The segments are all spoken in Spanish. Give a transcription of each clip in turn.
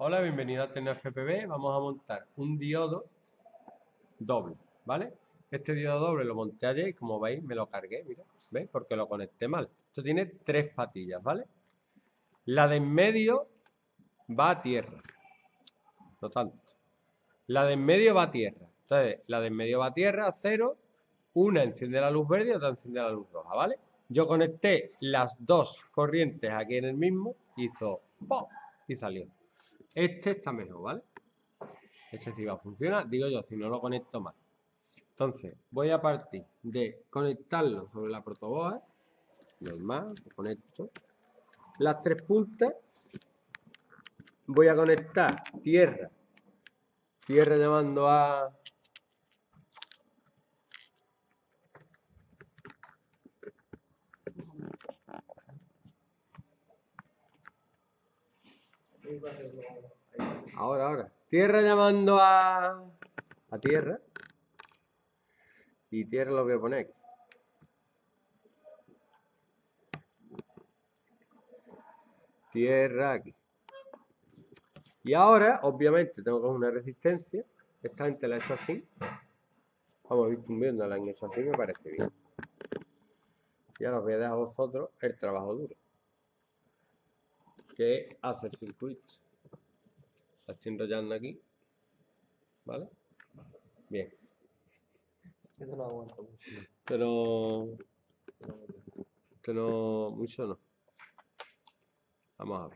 Hola, bienvenido a TecnoFPV. Vamos a montar un diodo doble, ¿vale? Este diodo doble lo monté ayer y como veis me lo cargué, mira, ¿veis? Porque lo conecté mal. Esto tiene 3 patillas, ¿vale? La de en medio va a tierra, no tanto. La de en medio va a tierra. Entonces, la de en medio va a tierra, a 0. Una enciende la luz verde y otra enciende la luz roja, ¿vale? Yo conecté las dos corrientes aquí en el mismo, hizo ¡pop! Y salió. Este está mejor, ¿vale? Este sí va a funcionar, digo yo, si no lo conecto mal. Entonces, voy a partir de conectarlo sobre la protoboard, normal, lo conecto. Las 3 puntas, voy a conectar tierra llamando a... Ahora. Tierra llamando a tierra. Y tierra lo voy a poner aquí. Tierra aquí. Y ahora, obviamente, tengo que coger una resistencia. Esta gente la he hecho así. Vamos, visto un vídeo donde la han hecho así, me parece bien. Y ahora os voy a dejar a vosotros el trabajo duro, que es hacer circuitos. La estoy enrollando aquí, ¿vale? Bien. Esto no aguanta mucho. Mucho no. Vamos a ver.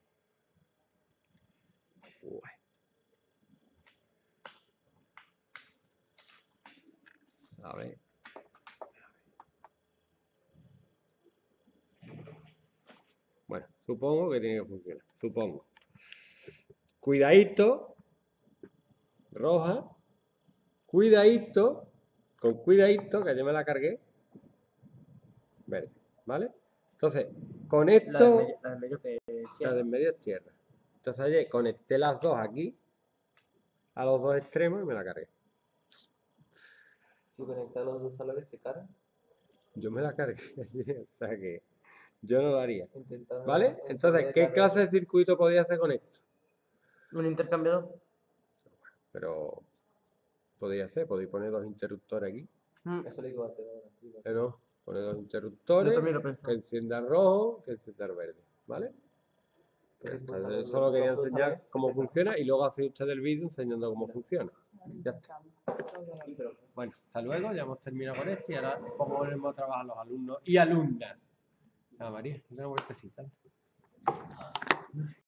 Uy. A ver. Bueno, supongo que tiene que funcionar. Supongo. Cuidadito. Roja. Cuidadito. Con cuidadito, que yo me la cargué. Verde. ¿Vale? Entonces, con esto... La de medio que La de en medio es tierra. Entonces ayer conecté las dos aquí, a los dos extremos, y me la cargué. si conectas los dos a la vez se cargan. Yo me la cargué ayer, o sea que yo no lo haría. Intentando ¿Vale? Entonces, ¿qué clase de circuito podría hacer con esto? un intercambiador. Pero podría ser, podéis poner dos interruptores aquí. Eso lo iba a hacer ahora. Pero poner dos Yo interruptores, también lo que pensaba. enciendan rojo, que enciendan verde. ¿Vale? Entonces, solo quería enseñar cómo funciona y luego hacer usted el vídeo enseñando cómo funciona. Ya está. Bueno, hasta luego, ya hemos terminado con esto y ahora cómo volvemos a trabajar los alumnos y alumnas. Ah, María, una vueltecita.